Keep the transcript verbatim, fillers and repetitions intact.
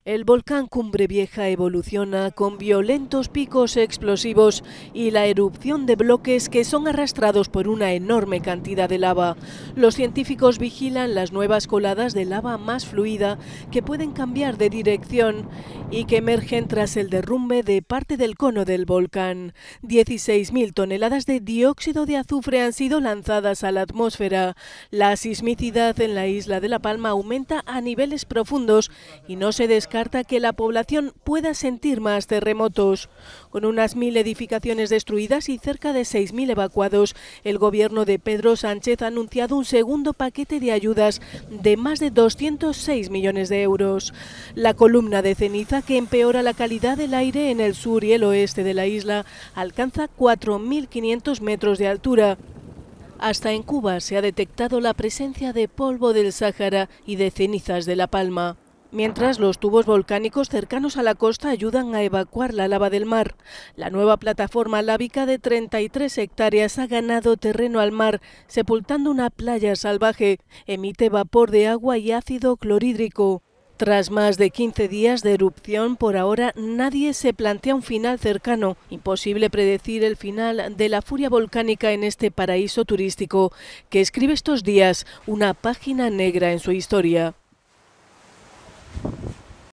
El volcán Cumbre Vieja evoluciona con violentos picos explosivos y la erupción de bloques que son arrastrados por una enorme cantidad de lava. Los científicos vigilan las nuevas coladas de lava más fluida que pueden cambiar de dirección y que emergen tras el derrumbe de parte del cono del volcán. dieciséis mil toneladas de dióxido de azufre han sido lanzadas a la atmósfera. La sismicidad en la isla de La Palma aumenta a niveles profundos y no se descarta descarta que la población pueda sentir más terremotos. Con unas mil edificaciones destruidas y cerca de seis mil evacuados, el gobierno de Pedro Sánchez ha anunciado un segundo paquete de ayudas de más de doscientos seis millones de euros. La columna de ceniza, que empeora la calidad del aire en el sur y el oeste de la isla, alcanza cuatro mil quinientos metros de altura. Hasta en Cuba se ha detectado la presencia de polvo del Sáhara y de cenizas de La Palma. Mientras, los tubos volcánicos cercanos a la costa ayudan a evacuar la lava del mar. La nueva plataforma lávica de treinta y tres hectáreas ha ganado terreno al mar, sepultando una playa salvaje. Emite vapor de agua y ácido clorhídrico. Tras más de quince días de erupción, por ahora nadie se plantea un final cercano. Imposible predecir el final de la furia volcánica en este paraíso turístico que escribe estos días una página negra en su historia.